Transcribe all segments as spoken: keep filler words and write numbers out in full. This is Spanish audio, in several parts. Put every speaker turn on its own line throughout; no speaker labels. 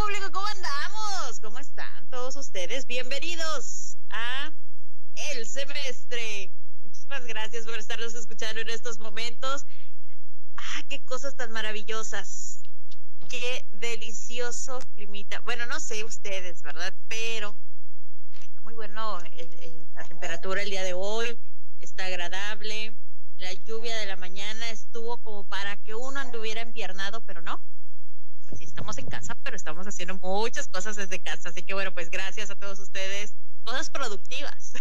público? ¿Cómo andamos? ¿Cómo están todos ustedes? Bienvenidos a El Semestre. Muchísimas gracias por estarnos escuchando en estos momentos. Ah, qué cosas tan maravillosas. Qué delicioso climita. Bueno, no sé ustedes, ¿verdad? Pero está muy bueno el, el, la temperatura el día de hoy. Está agradable. La lluvia de la mañana estuvo como para que uno anduviera empiernado, pero no. Pues sí, estamos en casa, pero estamos haciendo muchas cosas desde casa. Así que bueno, pues gracias a todos ustedes. Cosas productivas.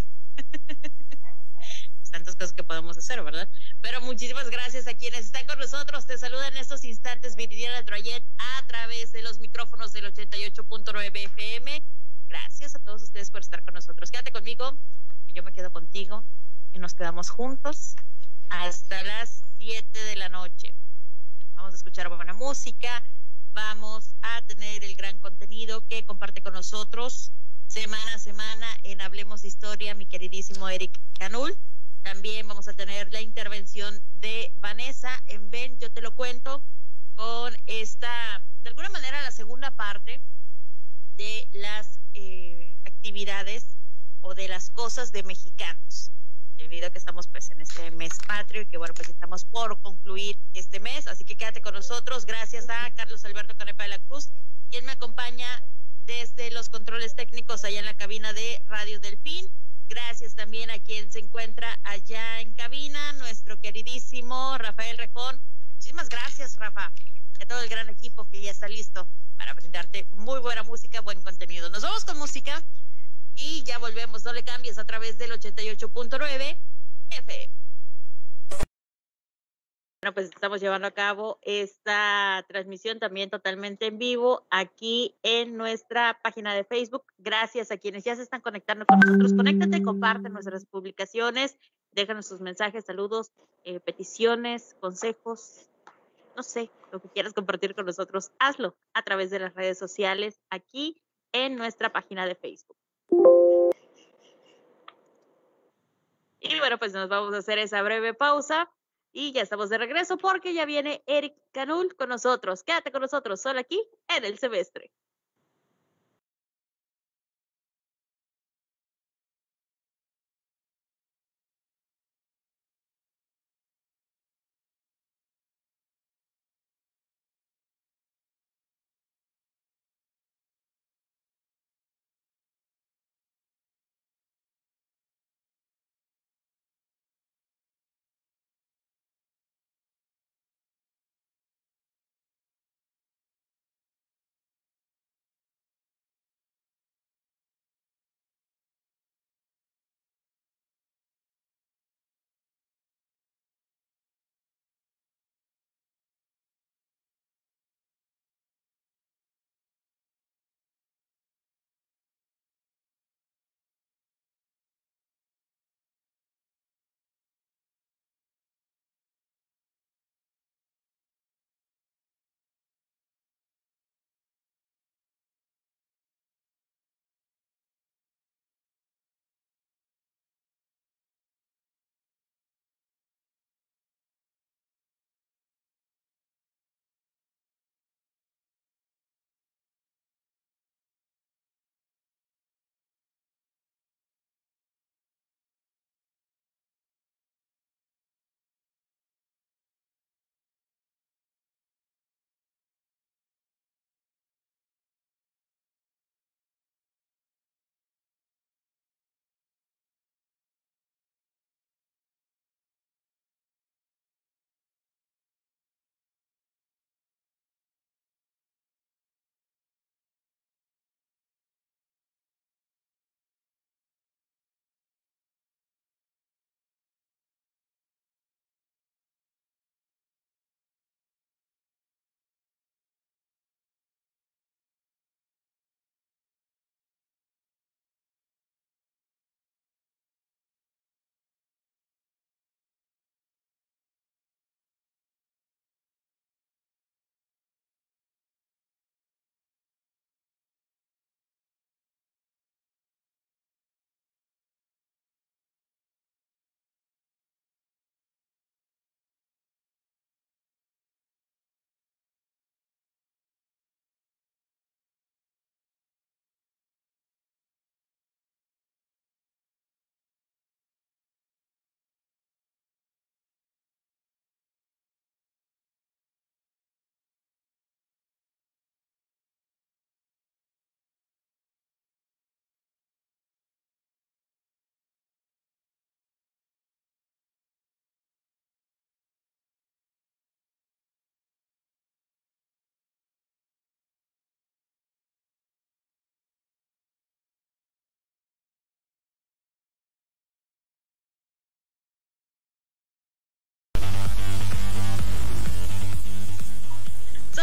Tantas cosas que podemos hacer, ¿verdad? Pero muchísimas gracias a quienes están con nosotros. Te saluda en estos instantes Viridiana Droyet a través de los micrófonos del ochenta y ocho punto nueve F M. Gracias a todos ustedes por estar con nosotros. Quédate conmigo, que yo me quedo contigo y nos quedamos juntos hasta las siete de la noche. Vamos a escuchar buena música, vamos a tener el gran contenido que comparte con nosotros semana a semana en Hablemos de Historia, mi queridísimo Eric Canul. También vamos a tener la intervención de Vanessa en Ven, yo te lo cuento, con esta, de alguna manera, la segunda parte de las eh, actividades o de las cosas de mexicanos. Debido a que estamos pues en este mes patrio y que bueno, pues estamos por concluir este mes, así que quédate con nosotros. Gracias a Carlos Alberto Canepa de la Cruz, quien me acompaña desde los controles técnicos allá en la cabina de Radio Delfín. Gracias también a quien se encuentra allá en cabina, nuestro queridísimo Rafael Rejón. Muchísimas gracias, Rafa, y a todo el gran equipo que ya está listo para presentarte muy buena música, buen contenido. Nos vamos con música y ya volvemos, no le cambies, a través del ochenta y ocho punto nueve F M. Bueno, pues estamos llevando a cabo esta transmisión también totalmente en vivo aquí en nuestra página de Facebook. Gracias a quienes ya se están conectando con nosotros. Conéctate, comparte nuestras publicaciones, déjanos sus mensajes, saludos, eh, peticiones, consejos, no sé, lo que quieras compartir con nosotros, hazlo a través de las redes sociales aquí en nuestra página de Facebook. Y bueno, pues nos vamos a hacer esa breve pausa y ya estamos de regreso porque ya viene Eric Canul con nosotros. Quédate con nosotros solo aquí en El Semestre.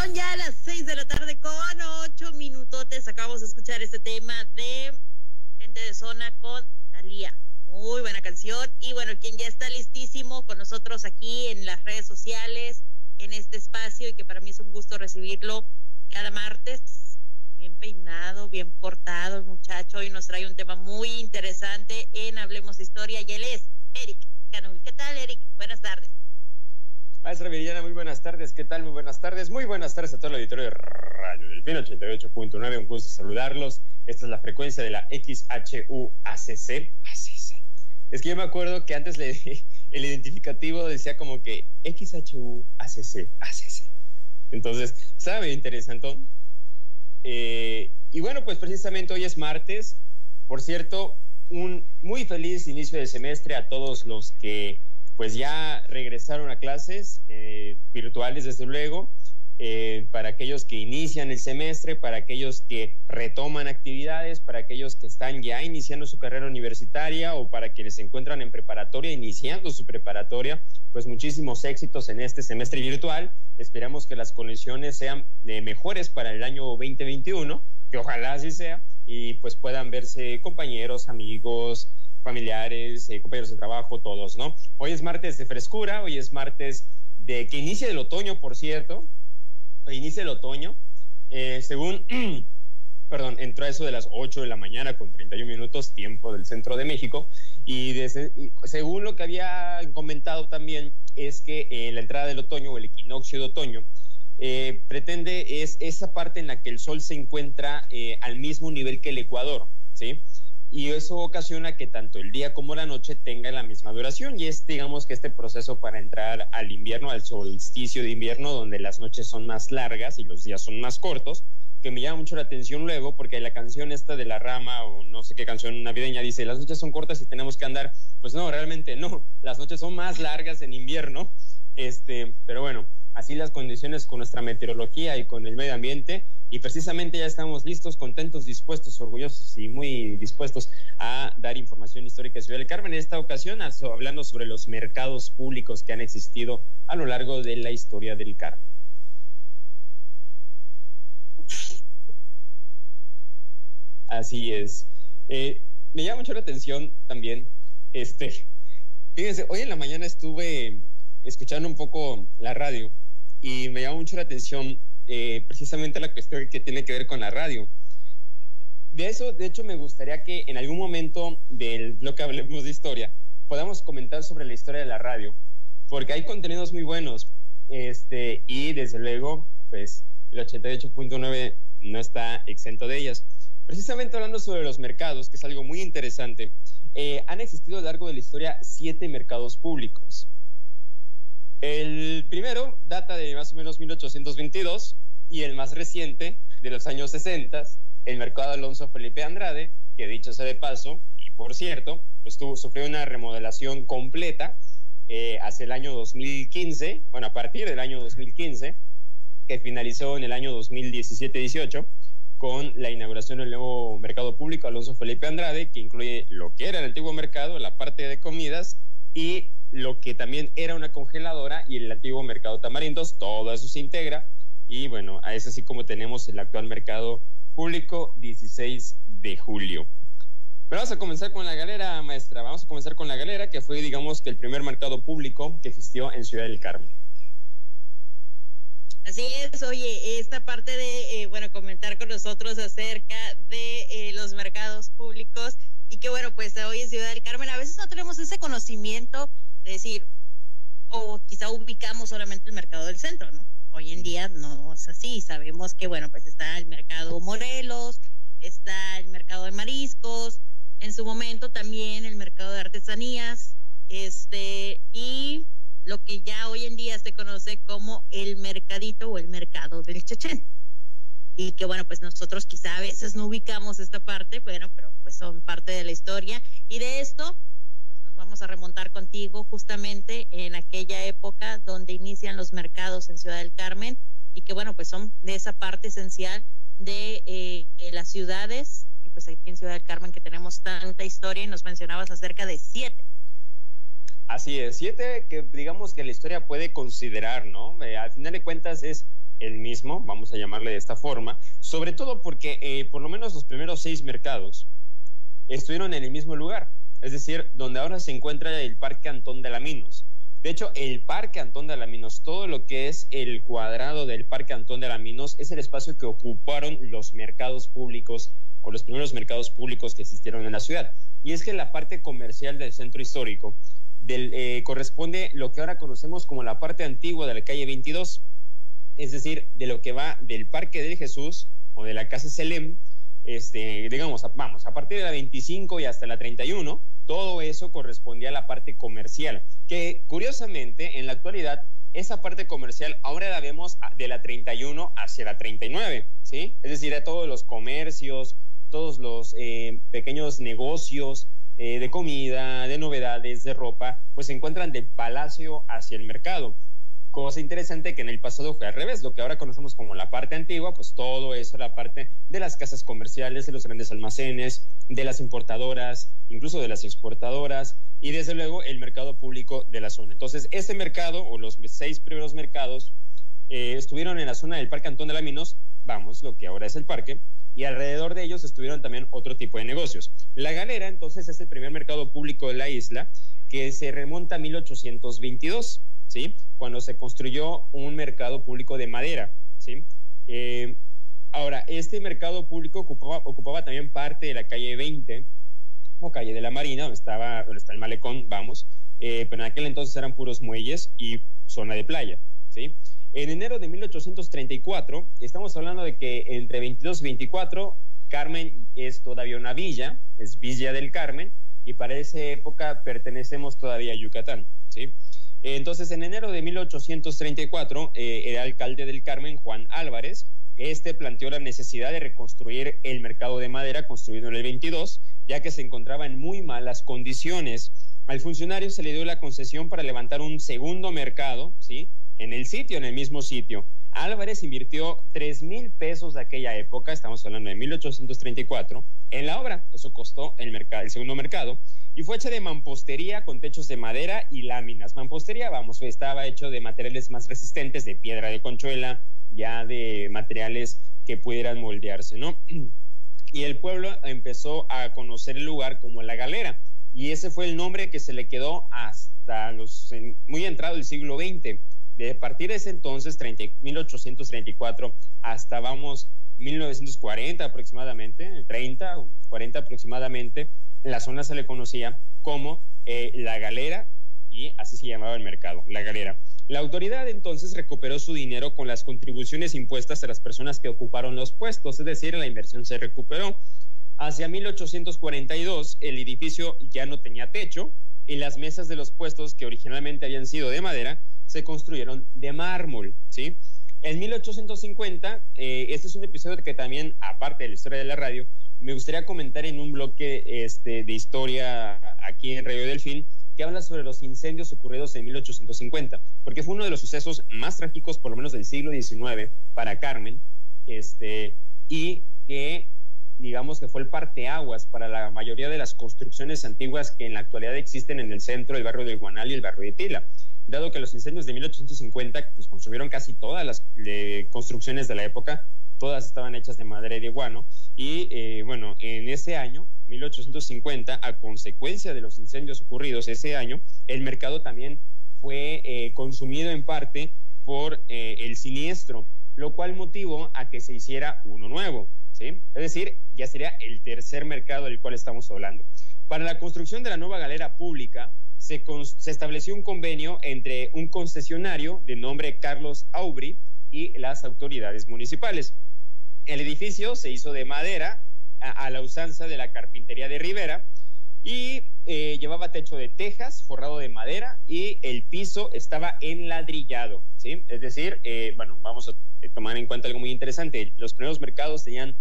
Son ya las seis de la tarde con ocho minutotes. Acabamos de escuchar este tema de Gente de Zona con Thalía. Muy buena canción. Y bueno, quien ya está listísimo con nosotros aquí en las redes sociales, en este espacio, y que para mí es un gusto recibirlo cada martes. Bien peinado, bien portado el muchacho. Hoy nos trae un tema muy interesante en Hablemos de Historia, y él es Eric Canul. ¿Qué tal, Eric? Buenas tardes.
Maestra Viridiana, muy buenas tardes. ¿Qué tal? Muy buenas tardes. Muy buenas tardes a todo el auditorio de Radio Delfín ochenta y ocho punto nueve. Un gusto saludarlos. Esta es la frecuencia de la X H U A C C. Es que yo me acuerdo que antes le, el identificativo decía como que X H U A C C, A C C. Entonces, estaba bien interesante. Eh, y bueno, pues precisamente hoy es martes. Por cierto, un muy feliz inicio de semestre a todos los que pues ya regresaron a clases eh, virtuales, desde luego, eh, para aquellos que inician el semestre, para aquellos que retoman actividades, para aquellos que están ya iniciando su carrera universitaria o para quienes se encuentran en preparatoria, iniciando su preparatoria, pues muchísimos éxitos en este semestre virtual. Esperamos que las condiciones sean eh, mejores para el año veinte veintiuno, que ojalá así sea, y pues puedan verse compañeros, amigos, familiares, eh, compañeros de trabajo, todos, ¿no? Hoy es martes de frescura, hoy es martes de que inicia el otoño, por cierto. Hoy inicia el otoño. Eh, según, perdón, entró a eso de las ocho de la mañana con treinta y un minutos, tiempo del centro de México. Y, desde, y según lo que había comentado también, es que eh, la entrada del otoño o el equinoccio de otoño eh, pretende, es esa parte en la que el sol se encuentra eh, al mismo nivel que el ecuador, ¿sí? Y eso ocasiona que tanto el día como la noche tengan la misma duración, y es, digamos, que este proceso para entrar al invierno, al solsticio de invierno, donde las noches son más largas y los días son más cortos, que me llama mucho la atención luego, porque la canción esta de La Rama, o no sé qué canción navideña, dice, las noches son cortas y tenemos que andar. Pues no, realmente no, las noches son más largas en invierno, este, pero bueno, así las condiciones con nuestra meteorología y con el medio ambiente. Y precisamente ya estamos listos, contentos, dispuestos, orgullosos y muy dispuestos a dar información histórica de Ciudad del Carmen. En esta ocasión, hablando sobre los mercados públicos que han existido a lo largo de la historia del Carmen. Así es. Eh, me llama mucho la atención también, este, fíjense, hoy en la mañana estuve escuchando un poco la radio y me llama mucho la atención Eh, precisamente la cuestión que tiene que ver con la radio. De eso, de hecho, me gustaría que en algún momento del bloque Hablemos de Historia podamos comentar sobre la historia de la radio, porque hay contenidos muy buenos, este, y desde luego, pues, el ochenta y ocho punto nueve no está exento de ellas. Precisamente hablando sobre los mercados, que es algo muy interesante, eh, han existido a lo largo de la historia siete mercados públicos. El primero data de más o menos mil ochocientos veintidós y el más reciente de los años sesenta, el mercado Alonso Felipe Andrade, que dicho sea de paso, y por cierto, pues tuvo, sufrió una remodelación completa eh, hacia el año dos mil quince, bueno, a partir del año dos mil quince, que finalizó en el año dos mil diecisiete dieciocho, con la inauguración del nuevo mercado público Alonso Felipe Andrade, que incluye lo que era el antiguo mercado, la parte de comidas, y lo que también era una congeladora y el antiguo mercado Tamarindos. Todo eso se integra, y bueno, es así como tenemos el actual mercado público dieciséis de julio. Pero vamos a comenzar con la galera, maestra. Vamos a comenzar con la galera, que fue, digamos, que el primer mercado público que existió en Ciudad del Carmen.
Así es. Oye, esta parte de, eh, bueno, comentar con nosotros acerca de eh, los mercados públicos, y que bueno, pues hoy en Ciudad del Carmen a veces no tenemos ese conocimiento de decir, o quizá ubicamos solamente el mercado del centro, ¿no? Hoy en día no es así. Sabemos que, bueno, pues está el mercado Morelos, está el mercado de mariscos, en su momento también el mercado de artesanías, este, y lo que ya hoy en día se conoce como el mercadito o el mercado del Chechén. Y que bueno, pues nosotros quizá a veces no ubicamos esta parte, bueno, pero pues son parte de la historia. Y de esto pues nos vamos a remontar contigo justamente en aquella época donde inician los mercados en Ciudad del Carmen, y que bueno, pues son de esa parte esencial de eh, las ciudades. Y pues aquí en Ciudad del Carmen, que tenemos tanta historia, y nos mencionabas acerca de siete.
Así es, siete que digamos que la historia puede considerar, ¿no? Eh, al final de cuentas es el mismo, vamos a llamarle de esta forma, sobre todo porque eh, por lo menos los primeros seis mercados estuvieron en el mismo lugar, es decir, donde ahora se encuentra el Parque Antón de Alaminos. De hecho, el Parque Antón de Alaminos, todo lo que es el cuadrado del Parque Antón de Alaminos, es el espacio que ocuparon los mercados públicos o los primeros mercados públicos que existieron en la ciudad. Y es que la parte comercial del centro histórico del, eh, corresponde lo que ahora conocemos como la parte antigua de la calle veintidós, es decir, de lo que va del Parque del Jesús o de la Casa Selem, este, digamos, vamos, a partir de la veinticinco y hasta la treinta y uno, todo eso correspondía a la parte comercial, que curiosamente en la actualidad esa parte comercial ahora la vemos de la treinta y uno hacia la treinta y nueve, ¿sí? Es decir, a todos los comercios, todos los eh, pequeños negocios eh, de comida, de novedades, de ropa, pues se encuentran del palacio hacia el mercado. Cosa interesante que en el pasado fue al revés, lo que ahora conocemos como la parte antigua, pues todo eso, la parte de las casas comerciales, de los grandes almacenes, de las importadoras, incluso de las exportadoras, y desde luego el mercado público de la zona. Entonces, ese mercado, o los seis primeros mercados, eh, estuvieron en la zona del Parque Antón de Alaminos, vamos, lo que ahora es el parque, y alrededor de ellos estuvieron también otro tipo de negocios. La Galera, entonces, es el primer mercado público de la isla, que se remonta a mil ochocientos veintidós, ¿sí? Cuando se construyó un mercado público de madera, ¿sí? Eh, ahora, este mercado público ocupaba, ocupaba también parte de la calle veinte, o calle de la Marina, donde, estaba, donde está el malecón, vamos, eh, pero en aquel entonces eran puros muelles y zona de playa, ¿sí? En enero de mil ochocientos treinta y cuatro, estamos hablando de que entre veintidós y veinticuatro, Carmen es todavía una villa, es Villa del Carmen, y para esa época pertenecemos todavía a Yucatán, ¿sí? Entonces, en enero de mil ochocientos treinta y cuatro, eh, el alcalde del Carmen, Juan Álvarez, este planteó la necesidad de reconstruir el mercado de madera construido en el veintidós, ya que se encontraba en muy malas condiciones. Al funcionario se le dio la concesión para levantar un segundo mercado, ¿sí?, en el sitio, en el mismo sitio. Álvarez invirtió tres mil pesos de aquella época, estamos hablando de mil ochocientos treinta y cuatro, en la obra. Eso costó el, mercado, el segundo mercado, y fue hecha de mampostería con techos de madera y láminas. Mampostería, vamos, estaba hecho de materiales más resistentes, de piedra de conchuela, ya de materiales que pudieran moldearse, ¿no? Y el pueblo empezó a conocer el lugar como La Galera, y ese fue el nombre que se le quedó hasta los, muy entrado el siglo veinte. De partir de ese entonces, mil ochocientos treinta y cuatro, hasta vamos mil novecientos cuarenta aproximadamente, treinta o cuarenta aproximadamente, la zona se le conocía como eh, La Galera, y así se llamaba el mercado, La Galera. La autoridad entonces recuperó su dinero con las contribuciones impuestas a las personas que ocuparon los puestos, es decir, la inversión se recuperó. Hacia mil ochocientos cuarenta y dos, el edificio ya no tenía techo y las mesas de los puestos, que originalmente habían sido de madera, se construyeron de mármol, ¿sí? En mil ochocientos cincuenta, eh, este es un episodio que también, aparte de la historia de la radio, me gustaría comentar en un bloque este, de historia aquí en Radio Delfín, que habla sobre los incendios ocurridos en mil ochocientos cincuenta, porque fue uno de los sucesos más trágicos, por lo menos del siglo diecinueve, para Carmen, este, y que, digamos que fue el parteaguas para la mayoría de las construcciones antiguas que en la actualidad existen en el centro del barrio del Guanal y el barrio de Tila, dado que los incendios de mil ochocientos cincuenta pues, consumieron casi todas las eh, construcciones de la época, todas estaban hechas de madera y de guano, y eh, bueno, en ese año, mil ochocientos cincuenta, a consecuencia de los incendios ocurridos ese año, el mercado también fue eh, consumido en parte por eh, el siniestro, lo cual motivó a que se hiciera uno nuevo, ¿sí? Es decir, ya sería el tercer mercado del cual estamos hablando. Para la construcción de la nueva galera pública, Se, se estableció un convenio entre un concesionario de nombre Carlos Aubry y las autoridades municipales. El edificio se hizo de madera a, a la usanza de la carpintería de Rivera y eh, llevaba techo de tejas forrado de madera y el piso estaba enladrillado, ¿sí? Es decir, eh, bueno, vamos a tomar en cuenta algo muy interesante. Los primeros mercados tenían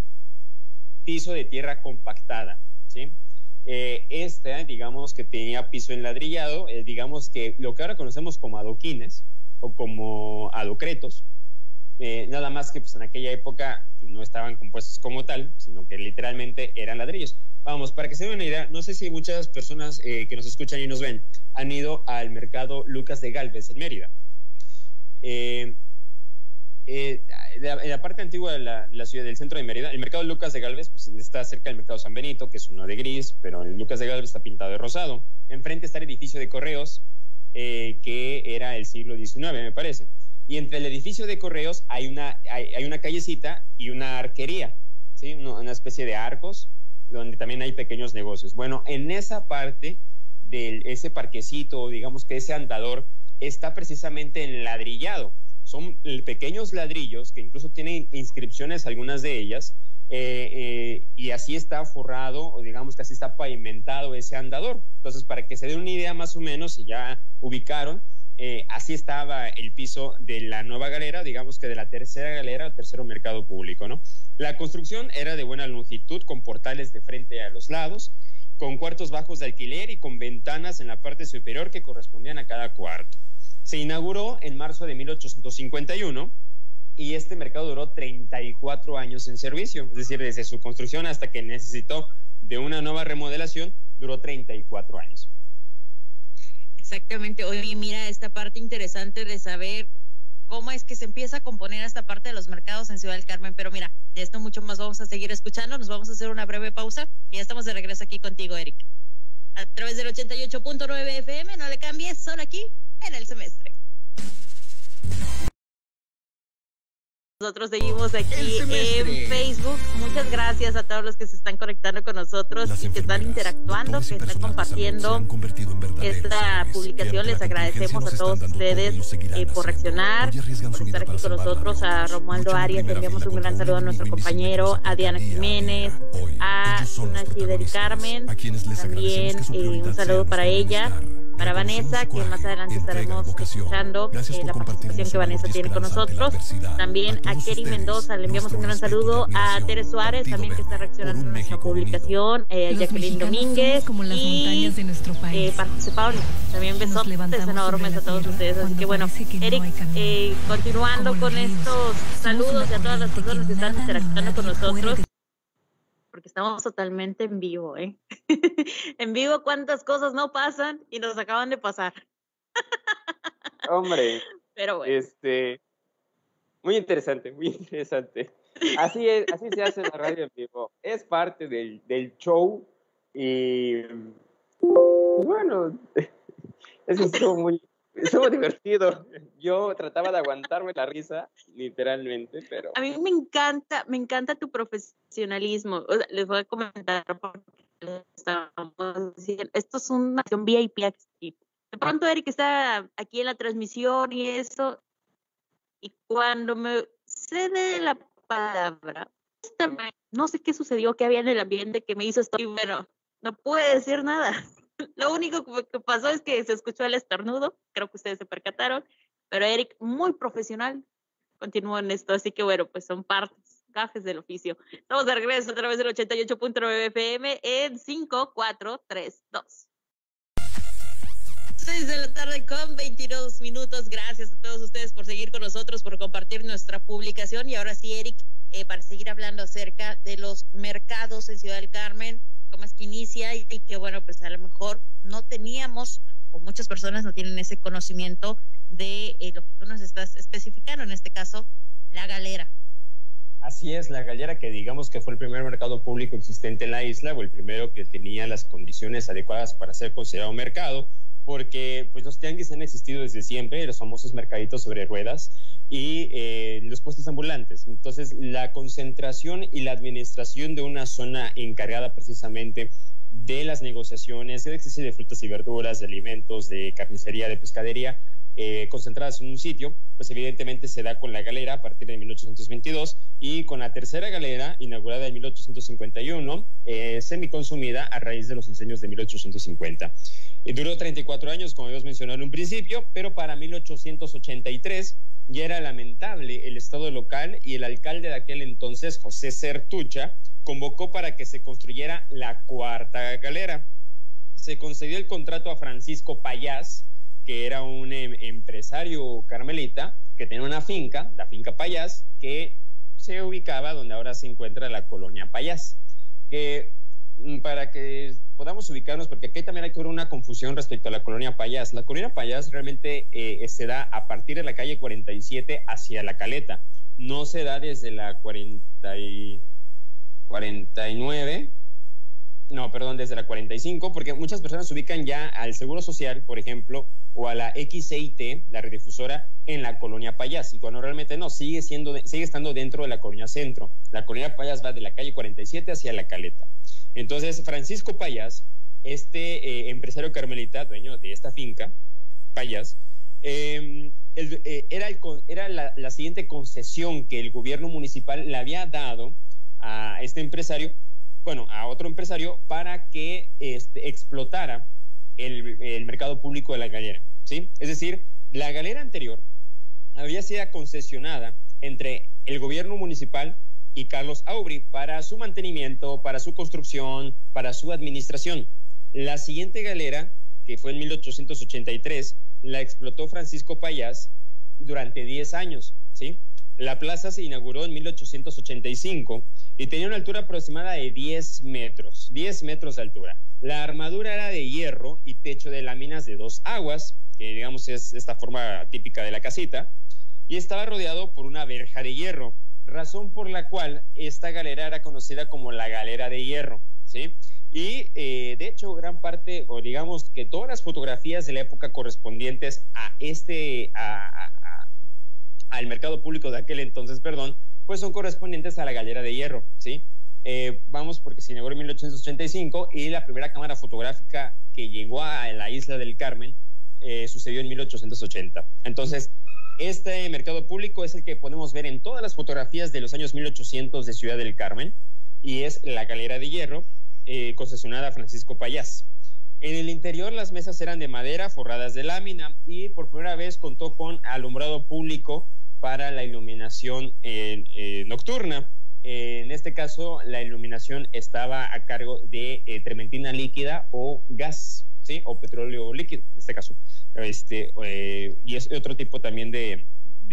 piso de tierra compactada, ¿sí? Eh, este, digamos que tenía piso enladrillado, eh, digamos que lo que ahora conocemos como adoquines o como adocretos, eh, nada más que pues en aquella época pues, no estaban compuestos como tal, sino que literalmente eran ladrillos. Vamos, para que se den una idea, no sé si muchas personas eh, que nos escuchan y nos ven han ido al mercado Lucas de Gálvez en Mérida. Eh, Eh, en la, la parte antigua de la, la ciudad del centro de Mérida, el mercado Lucas de Gálvez pues, está cerca del mercado San Benito, que es uno de gris, pero el Lucas de Gálvez está pintado de rosado. Enfrente está el edificio de correos, eh, que era el siglo diecinueve, me parece. Y entre el edificio de correos hay una, hay, hay una callecita y una arquería, ¿sí? Una, una especie de arcos, donde también hay pequeños negocios. Bueno, en esa parte de ese parquecito, digamos que ese andador, está precisamente enladrillado. Son pequeños ladrillos que incluso tienen inscripciones, algunas de ellas, eh, eh, y así está forrado, o digamos que así está pavimentado ese andador. Entonces, para que se den una idea más o menos, si ya ubicaron, eh, así estaba el piso de la nueva galera, digamos que de la tercera galera al tercero mercado público, ¿no? La construcción era de buena longitud, con portales de frente a los lados, con cuartos bajos de alquiler y con ventanas en la parte superior que correspondían a cada cuarto. Se inauguró en marzo de mil ochocientos cincuenta y uno y este mercado duró treinta y cuatro años en servicio, es decir, desde su construcción hasta que necesitó de una nueva remodelación, duró treinta y cuatro años.
Exactamente. Oye, mira, esta parte interesante de saber cómo es que se empieza a componer esta parte de los mercados en Ciudad del Carmen, pero mira, de esto mucho más vamos a seguir escuchando, nos vamos a hacer una breve pausa y ya estamos de regreso aquí contigo, Eric. A través del ochenta y ocho punto nueve F M, no le cambies, solo aquí en El Semestre. Nosotros seguimos aquí en Facebook. Muchas gracias a todos los que se están conectando con nosotros y que están interactuando, que están compartiendo esta publicación. Les agradecemos a todos ustedes eh, por reaccionar, por estar aquí con nosotros. A Romualdo Arias le enviamos un gran saludo a nuestro compañero, a Diana Jiménez, a Nachi del Carmen, también eh, un saludo para ella. Para Vanessa, que más adelante estaremos escuchando eh, la participación que Vanessa tiene con nosotros. También a Kerry Mendoza le enviamos un gran saludo. A Tere Suárez, también que está reaccionando a nuestra publicación. Eh, a Jacqueline Domínguez. Y eh, participaron. También besotes enormes a todos ustedes. Así que bueno, Eric, eh, continuando con estos saludos y a todas las personas que están interactuando con nosotros. Porque estamos totalmente en vivo, ¿eh? En vivo, cuántas cosas no pasan y nos acaban de pasar.
Hombre,
pero bueno.
Este, muy interesante, muy interesante. Así es, así se hace la radio en vivo. Es parte del, del show y bueno, eso estuvo muy, estuvo divertido. Yo trataba de aguantarme la risa, literalmente, pero...
A mí me encanta, me encanta tu profesionalismo. O sea, les voy a comentar porque estamos diciendo, esto es una acción V I P aquí. De pronto Eric está aquí en la transmisión y eso, y cuando me cede la palabra, no sé qué sucedió, qué había en el ambiente que me hizo esto, y bueno, no pude decir nada. Lo único que pasó es que se escuchó el estornudo, creo que ustedes se percataron, pero Eric, muy profesional, continuó en esto, así que bueno, pues son partes, gajes del oficio. Estamos de regreso a través del ochenta y ocho punto nueve F M en cinco, cuatro, tres, dos. seis de la tarde con veintidós minutos. Gracias a todos ustedes por seguir con nosotros, por compartir nuestra publicación. Y ahora sí, Eric, eh, para seguir hablando acerca de los mercados en Ciudad del Carmen, cómo es que inicia y, y que bueno, pues a lo mejor no teníamos, o muchas personas no tienen ese conocimiento de eh, lo que tú nos estás especificando, en este caso, la galera.
Así es, la galera, que digamos que fue el primer mercado público existente en la isla, o el primero que tenía las condiciones adecuadas para ser considerado mercado, porque pues los tianguis han existido desde siempre, los famosos mercaditos sobre ruedas y eh, los puestos ambulantes. Entonces, la concentración y la administración de una zona encargada precisamente de las negociaciones, de exceso de frutas y verduras, de alimentos, de carnicería, de pescadería, eh, concentradas en un sitio, pues evidentemente se da con la galera a partir de mil ochocientos veintidós y con la tercera galera, inaugurada en mil ochocientos cincuenta y uno, eh, semiconsumida a raíz de los incendios de mil ochocientos cincuenta. Y duró treinta y cuatro años, como habíamos mencionado en un principio, pero para mil ochocientos ochenta y tres ya era lamentable el estado local y el alcalde de aquel entonces, José Sertucha, convocó para que se construyera la cuarta galera. Se concedió el contrato a Francisco Payás, que era un em, empresario carmelita, que tenía una finca, la finca Payás, que se ubicaba donde ahora se encuentra la colonia Payás. Que para que podamos ubicarnos, porque aquí también hay que ver una confusión respecto a la colonia Payás. La colonia Payás realmente eh, se da a partir de la calle cuarenta y siete hacia La Caleta, no se da desde la cuarenta y nueve, no, perdón, desde la cuarenta y cinco, porque muchas personas se ubican ya al Seguro Social, por ejemplo, o a la X C I T, la rediofusora, en la colonia Payás, y cuando realmente no, sigue siendo, sigue estando dentro de la colonia Centro. La colonia Payás va de la calle cuarenta y siete hacia La Caleta. Entonces, Francisco Payás, este eh, empresario carmelita, dueño de esta finca, Payás, eh, el, eh, era, el, era la, la siguiente concesión que el gobierno municipal le había dado a este empresario, bueno, a otro empresario, para que este, explotara el, el mercado público de la galera, ¿sí? Es decir, la galera anterior había sido concesionada entre el gobierno municipal y Carlos Aubry para su mantenimiento, para su construcción, para su administración. La siguiente galera, que fue en mil ochocientos ochenta y tres, la explotó Francisco Payás durante diez años, ¿sí? La plaza se inauguró en mil ochocientos ochenta y cinco y tenía una altura aproximada de diez metros, diez metros de altura. La armadura era de hierro y techo de láminas de dos aguas, que digamos es esta forma típica de la casita, y estaba rodeado por una verja de hierro, razón por la cual esta galera era conocida como la galera de hierro, ¿sí? Y eh, de hecho gran parte, o digamos que todas las fotografías de la época correspondientes a este, a, a, a, al mercado público de aquel entonces, perdón, pues son correspondientes a la galera de hierro, ¿sí? Eh, vamos, porque se inauguró en mil ochocientos ochenta y cinco y la primera cámara fotográfica que llegó a la isla del Carmen eh, sucedió en mil ochocientos ochenta. Entonces, este mercado público es el que podemos ver en todas las fotografías de los años mil ochocientos de Ciudad del Carmen, y es la galera de hierro eh, concesionada a Francisco Payás. En el interior las mesas eran de madera forradas de lámina y por primera vez contó con alumbrado público para la iluminación eh, eh, nocturna. Eh, en este caso la iluminación estaba a cargo de eh, trementina líquida o gas, ¿sí? O petróleo líquido, en este caso. Este, eh, y es otro tipo también de,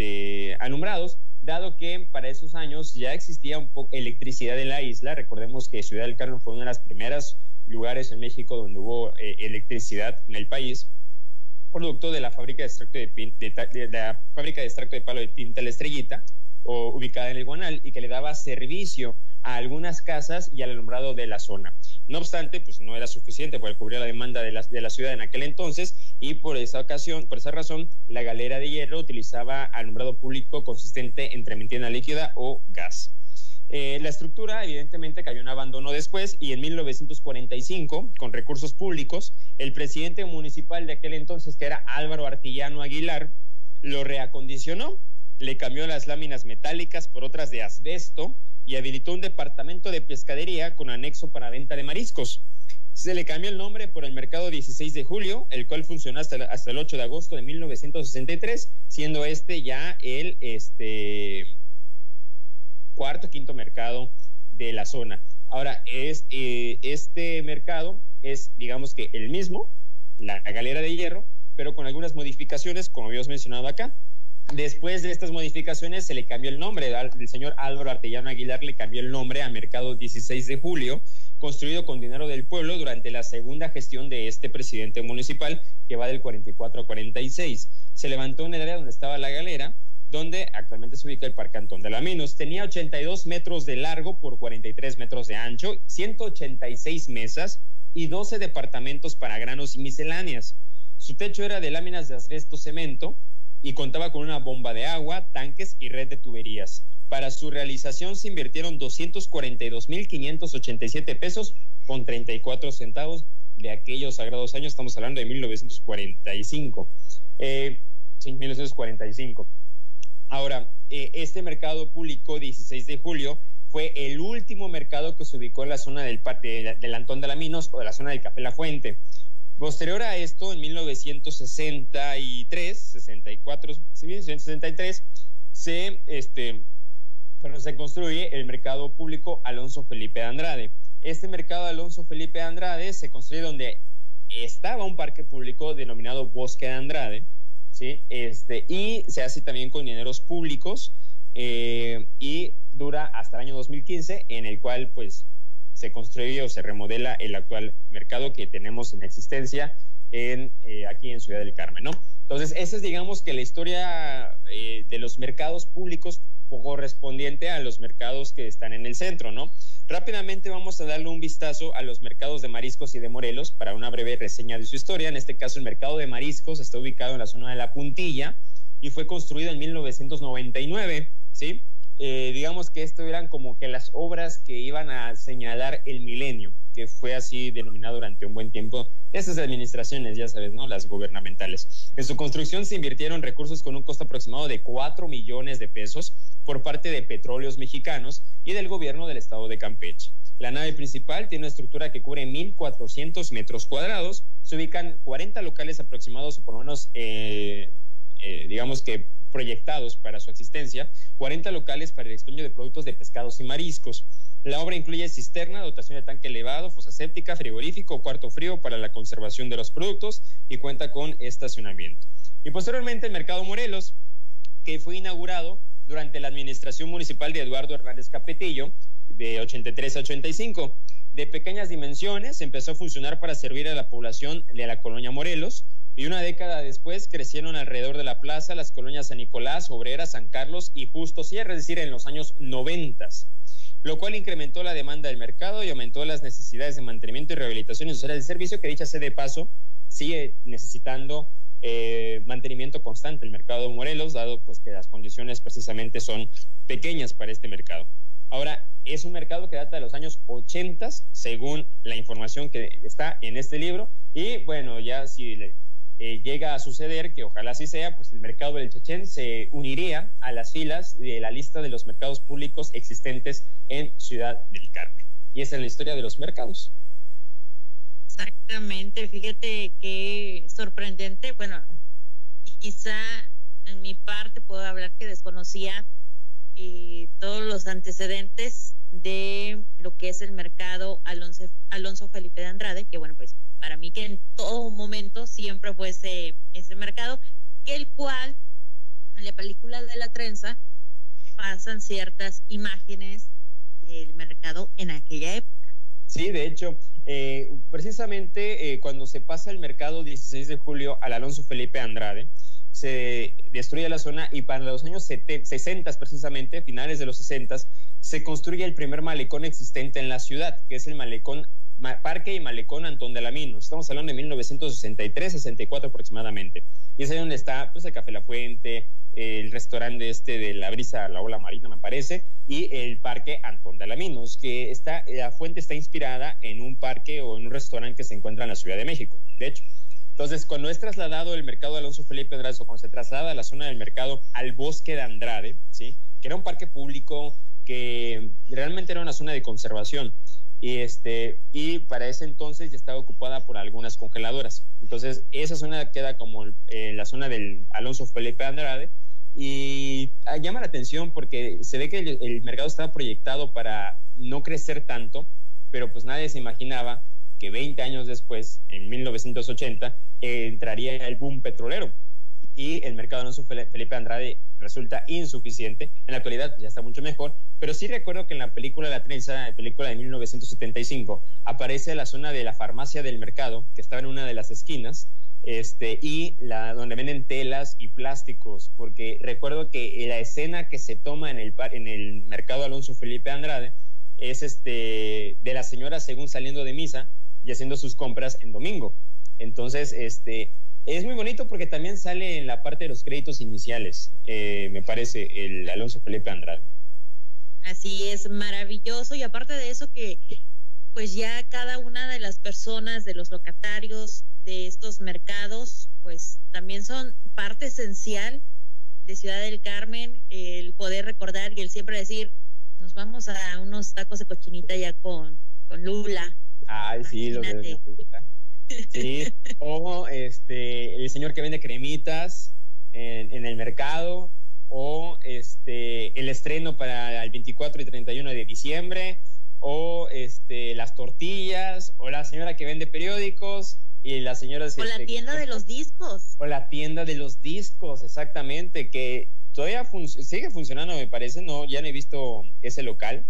de alumbrados, dado que para esos años ya existía un poco electricidad en la isla. Recordemos que Ciudad del Carmen fue uno de los primeros lugares en México donde hubo eh, electricidad en el país, producto de la fábrica de extracto de, de, de, de la fábrica de extracto de palo de tinta La Estrellita, o, ubicada en el Guanal, y que le daba servicio a algunas casas y al alumbrado de la zona. No obstante, pues no era suficiente para cubrir la demanda de la, de la ciudad en aquel entonces, y por esa ocasión, por esa razón, la galera de hierro utilizaba alumbrado público consistente en trementina líquida o gas. Eh, la estructura evidentemente cayó en abandono después, y en mil novecientos cuarenta y cinco, con recursos públicos, el presidente municipal de aquel entonces, que era Álvaro Artillano Aguilar, lo reacondicionó, le cambió las láminas metálicas por otras de asbesto y habilitó un departamento de pescadería con anexo para venta de mariscos. Se le cambió el nombre por el Mercado dieciséis de julio, el cual funcionó hasta, hasta el ocho de agosto de mil novecientos sesenta y tres, siendo este ya el este, cuarto, quinto mercado de la zona. Ahora, es, eh, este mercado es, digamos que el mismo, la galera de hierro, pero con algunas modificaciones, como habíamos mencionado acá. Después de estas modificaciones se le cambió el nombre, el señor Álvaro Artillano Aguilar le cambió el nombre a Mercado dieciséis de julio, construido con dinero del pueblo durante la segunda gestión de este presidente municipal, que va del cuarenta y cuatro a cuarenta y seis. Se levantó en el área donde estaba la galera, donde actualmente se ubica el Parque Antón de Laminos. Tenía ochenta y dos metros de largo por cuarenta y tres metros de ancho, ciento ochenta y seis mesas y doce departamentos para granos y misceláneas. Su techo era de láminas de asbesto cemento y contaba con una bomba de agua, tanques y red de tuberías. Para su realización se invirtieron doscientos cuarenta y dos mil quinientos ochenta y siete pesos con treinta y cuatro centavos de aquellos sagrados años. Estamos hablando de mil novecientos cuarenta y cinco. Eh, sí, mil novecientos cuarenta y cinco. Ahora, eh, este mercado público dieciséis de julio fue el último mercado que se ubicó en la zona del, de, del Antón de Laminos o de la zona del Café La Fuente. Posterior a esto, en mil novecientos sesenta y tres, sesenta y cuatro, sí, bien, sesenta y tres, se, este, pero se construye el mercado público Alonso Felipe de Andrade. Este mercado Alonso Felipe de Andrade se construye donde estaba un parque público denominado Bosque de Andrade, ¿sí? Este, y se hace también con dineros públicos, eh, y dura hasta el año dos mil quince, en el cual pues se construye o se remodela el actual mercado que tenemos en existencia en, eh, aquí en Ciudad del Carmen, ¿no? Entonces, esa es, digamos, que la historia eh, de los mercados públicos correspondiente a los mercados que están en el centro, ¿no? Rápidamente vamos a darle un vistazo a los mercados de mariscos y de Morelos para una breve reseña de su historia. En este caso, el mercado de mariscos está ubicado en la zona de La Puntilla y fue construido en mil novecientos noventa y nueve, ¿sí? Eh, digamos que esto eran como que las obras que iban a señalar el milenio, que fue así denominado durante un buen tiempo. Estas administraciones, ya sabes, ¿no? Las gubernamentales. En su construcción se invirtieron recursos con un costo aproximado de cuatro millones de pesos por parte de Petróleos Mexicanos y del gobierno del estado de Campeche. La nave principal tiene una estructura que cubre mil cuatrocientos metros cuadrados. Se ubican cuarenta locales aproximados, o por lo menos, eh, eh, digamos que proyectados para su existencia, cuarenta locales para el expendio de productos de pescados y mariscos. La obra incluye cisterna, dotación de tanque elevado, fosa séptica, frigorífico, cuarto frío para la conservación de los productos y cuenta con estacionamiento. Y posteriormente el Mercado Morelos, que fue inaugurado durante la administración municipal de Eduardo Hernández Capetillo, de ochenta y tres a ochenta y cinco. De pequeñas dimensiones, empezó a funcionar para servir a la población de la colonia Morelos, y una década después crecieron alrededor de la plaza las colonias San Nicolás, Obrera, San Carlos y Justo Sierra, es decir, en los años noventas, lo cual incrementó la demanda del mercado y aumentó las necesidades de mantenimiento y rehabilitación y social del servicio, que dicha sea de paso, sigue necesitando eh, mantenimiento constante el mercado de Morelos, dado pues que las condiciones precisamente son pequeñas para este mercado. Ahora, es un mercado que data de los años ochenta, según la información que está en este libro, y bueno, ya si le Eh, llega a suceder, que ojalá así sea, pues el mercado del Chéchén se uniría a las filas de la lista de los mercados públicos existentes en Ciudad del Carmen. Y esa es la historia de los mercados.
Exactamente, fíjate qué sorprendente. Bueno, quizá en mi parte puedo hablar que desconocía eh, todos los antecedentes de lo que es el mercado Alonso, Alonso Felipe de Andrade, que bueno, pues para mí que en todo momento siempre fue ese, ese mercado, que el cual en la película de La Trenza pasan ciertas imágenes del mercado en aquella época.
Sí, de hecho, eh, precisamente eh, cuando se pasa el mercado dieciséis de julio al Alonso Felipe Andrade, se destruye la zona y para los años sesenta, precisamente, finales de los sesenta, se construye el primer malecón existente en la ciudad, que es el malecón Parque y Malecón Antón de Alaminos. Estamos hablando de mil novecientos sesenta y tres, sesenta y cuatro aproximadamente. Y es ahí donde está pues el Café La Fuente, el restaurante este de La Brisa, la Ola Marina, me parece, y el Parque Antón de Alaminos, que está, la fuente está inspirada en un parque o en un restaurante que se encuentra en la Ciudad de México, de hecho. Entonces, cuando es trasladado el mercado de Alonso Felipe Andrade, o cuando se traslada a la zona del mercado al Bosque de Andrade, ¿sí?, que era un parque público que realmente era una zona de conservación, y este y para ese entonces ya estaba ocupada por algunas congeladoras. Entonces esa zona queda como eh, la zona del Alonso Felipe Andrade, y ah, llama la atención porque se ve que el, el mercado estaba proyectado para no crecer tanto, pero pues nadie se imaginaba que veinte años después, en mil novecientos ochenta, eh, entraría el boom petrolero y el mercado Alonso Felipe Andrade resulta insuficiente. En la actualidad pues, ya está mucho mejor, pero sí recuerdo que en la película La Trenza, la película de mil novecientos setenta y cinco, aparece la zona de la farmacia del mercado, que estaba en una de las esquinas, este, y la, donde venden telas y plásticos, porque recuerdo que la escena que se toma en el, en el mercado Alonso Felipe Andrade es este, de la señora según saliendo de misa y haciendo sus compras en domingo. Entonces, este... es muy bonito porque también sale en la parte de los créditos iniciales, eh, me parece, el Alonso Felipe Andrade.
Así es, maravilloso. Y aparte de eso que pues ya cada una de las personas, de los locatarios de estos mercados, pues también son parte esencial de Ciudad del Carmen, el poder recordar y el siempre decir, nos vamos a unos tacos de cochinita ya con, con Lula.
Ay, sí, lo de Lula. Sí, o este, el señor que vende cremitas en, en el mercado, o este, el estreno para el veinticuatro y treinta y uno de diciembre, o este, las tortillas, o la señora que vende periódicos, y las señoras...
O
este,
la tienda
que,
de los discos.
O la tienda de los discos, exactamente, que todavía fun sigue funcionando, me parece, no, ya no he visto ese local,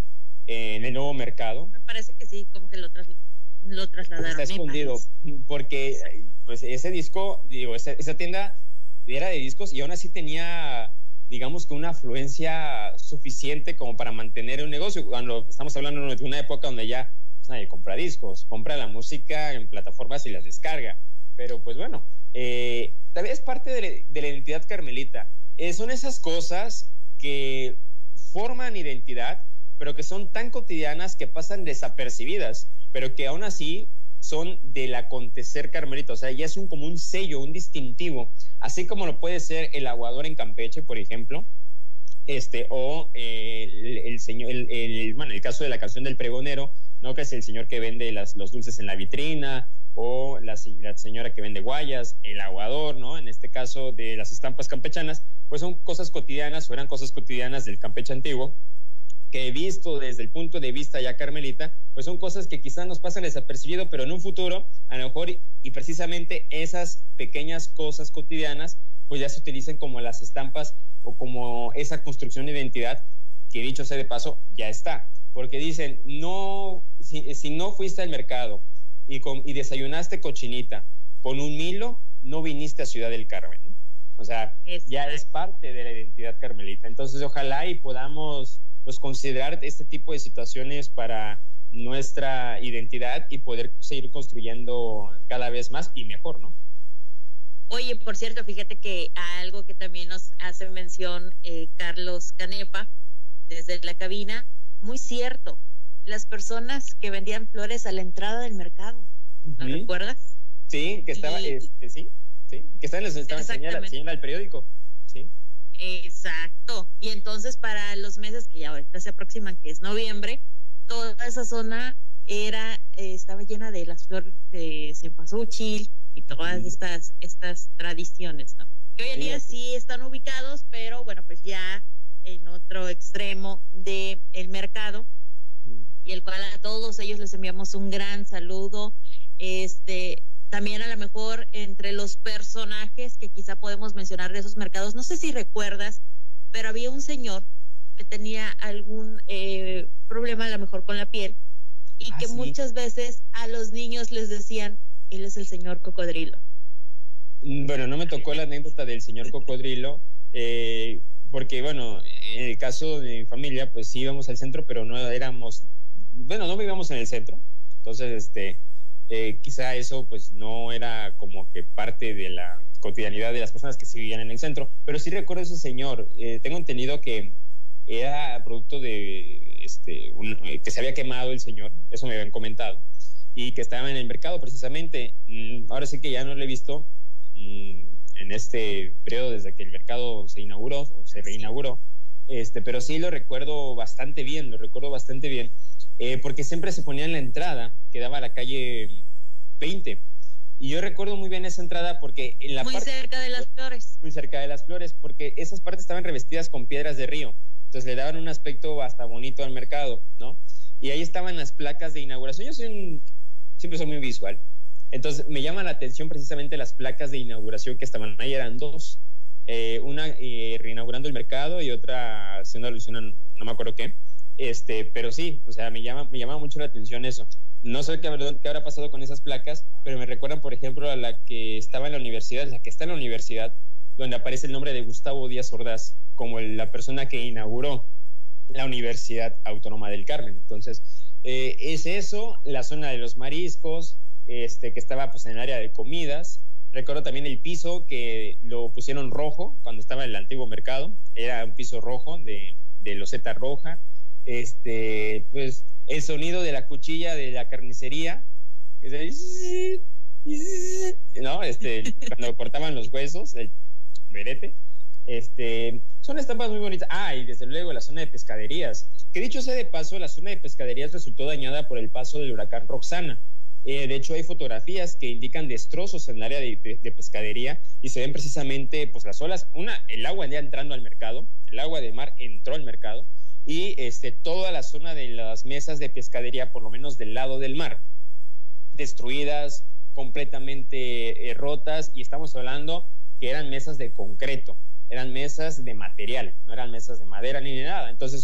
eh, en el nuevo mercado.
Me parece que sí, como que lo, trasl lo trasladaron.
Está escondido, porque pues ese disco, digo, esa, esa tienda era de discos y aún así tenía, digamos que una afluencia suficiente como para mantener un negocio. Cuando estamos hablando de una época donde ya pues, nadie compra discos, compra la música en plataformas y las descarga. Pero pues bueno, eh, también es parte de, de la identidad carmelita. Eh, son esas cosas que forman identidad, pero que son tan cotidianas que pasan desapercibidas, pero que aún así son del acontecer carmelita. O sea, ya es un, como un sello, un distintivo, así como lo puede ser el aguador en Campeche, por ejemplo, este, o eh, el, el señor, el, el, bueno, el caso de la canción del pregonero, ¿no? Que es el señor que vende las, los dulces en la vitrina, o la, la señora que vende guayas, el aguador, ¿no? En este caso de las estampas campechanas, pues son cosas cotidianas, o eran cosas cotidianas del Campeche antiguo, que he visto desde el punto de vista ya carmelita, pues son cosas que quizás nos pasan desapercibido, pero en un futuro, a lo mejor, y precisamente esas pequeñas cosas cotidianas, pues ya se utilizan como las estampas o como esa construcción de identidad, que dicho sea de paso, ya está. Porque dicen, no, si, si no fuiste al mercado y, con, y desayunaste cochinita con un Milo, no viniste a Ciudad del Carmen, ¿no? O sea, exacto, ya es parte de la identidad carmelita. Entonces, ojalá y podamos pues, considerar este tipo de situaciones para nuestra identidad y poder seguir construyendo cada vez más y mejor, ¿no?
Oye, por cierto, fíjate que algo que también nos hace mención eh, Carlos Canepa desde la cabina, muy cierto, las personas que vendían flores a la entrada del mercado, ¿lo uh-huh. recuerdas?
Sí, que estaba, y... este, sí, sí, que estaban les estaba enseñando el periódico, sí.
Exacto, y entonces para los meses que ya ahorita se aproximan, que es noviembre, toda esa zona era, eh, estaba llena de las flores de cempasúchil y todas uh-huh. estas, estas tradiciones, ¿no? Que hoy en sí, día sí. sí están ubicados, pero bueno, pues ya en otro extremo del mercado, uh-huh. y el cual a todos ellos les enviamos un gran saludo. Este, también a lo mejor entre los personajes que quizá podemos mencionar de esos mercados, no sé si recuerdas, pero había un señor que tenía algún eh, problema a lo mejor con la piel y ah, que sí. muchas veces a los niños les decían, él es el señor Cocodrilo.
Bueno, no me tocó la anécdota del señor Cocodrilo, eh, porque bueno, en el caso de mi familia, pues sí íbamos al centro, pero no éramos, bueno, no vivíamos en el centro, entonces este, eh, quizá eso pues no era como que parte de la cotidianidad de las personas que sí vivían en el centro, pero sí recuerdo a ese señor, eh, tengo entendido que era producto de, este, un, que se había quemado el señor, eso me habían comentado, y que estaba en el mercado precisamente. Ahora sí que ya no lo he visto en este periodo desde que el mercado se inauguró o se reinauguró, este, pero sí lo recuerdo bastante bien, lo recuerdo bastante bien, eh, porque siempre se ponía en la entrada que daba a la calle veinte, y yo recuerdo muy bien esa entrada porque en la
muy
parte,
cerca de las flores,
muy cerca de las flores, porque esas partes estaban revestidas con piedras de río, entonces le daban un aspecto hasta bonito al mercado, ¿no? Y ahí estaban las placas de inauguración. Yo soy un, siempre soy muy visual, entonces me llama la atención precisamente las placas de inauguración que estaban ahí, eran dos, eh, una eh, reinaugurando el mercado y otra haciendo alusión a no me acuerdo qué, este, pero sí, o sea, me llama, me llama mucho la atención eso. No sé qué, qué habrá pasado con esas placas, pero me recuerdan, por ejemplo, a la que estaba en la universidad, la que está en la universidad, donde aparece el nombre de Gustavo Díaz Ordaz como el, la persona que inauguró la Universidad Autónoma del Carmen. Entonces, eh, es eso, la zona de los mariscos, este, que estaba pues en el área de comidas. Recuerdo también el piso que lo pusieron rojo cuando estaba en el antiguo mercado, era un piso rojo de, de loseta roja. Este, pues el sonido de la cuchilla de la carnicería, ¿no? Este, cuando cortaban los huesos, el verete. Este, son estampas muy bonitas. Ah, y desde luego la zona de pescaderías, que dicho sea de paso, la zona de pescaderías resultó dañada por el paso del huracán Roxana. Eh, de hecho, hay fotografías que indican destrozos en el área de, de, de pescadería y se ven precisamente pues las olas, una, el agua ya entrando al mercado, el agua de mar entró al mercado y este, toda la zona de las mesas de pescadería, por lo menos del lado del mar, destruidas, completamente eh, rotas, y estamos hablando que eran mesas de concreto, eran mesas de material, no eran mesas de madera ni de nada. Entonces,